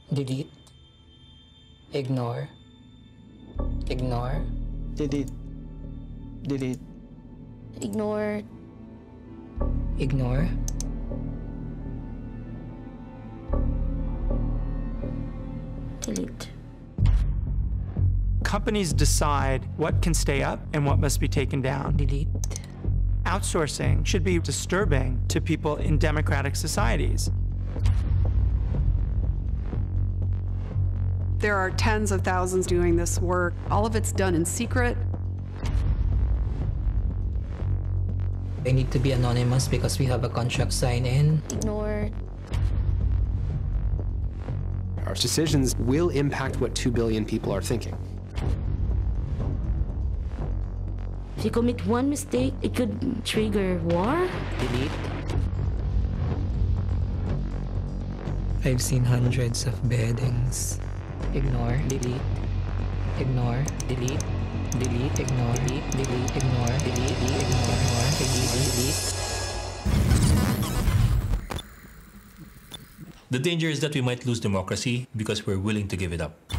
Delete. Ignore. Ignore. Delete. Delete. Ignore. Ignore. Delete. Companies decide what can stay up and what must be taken down. Delete. Outsourcing should be disturbing to people in democratic societies. There are tens of thousands doing this work. All of it's done in secret. I need to be anonymous because we have a contract sign in. Ignore. Our decisions will impact what 2 billion people are thinking. If you commit one mistake, it could trigger war. Delete. I've seen hundreds of beheadings. Ignore. Delete. Ignore. Delete. Delete. Ignore. Delete. Delete. Ignore. Delete. Delete. Ignore. Delete. Delete. The danger is that we might lose democracy because we're willing to give it up.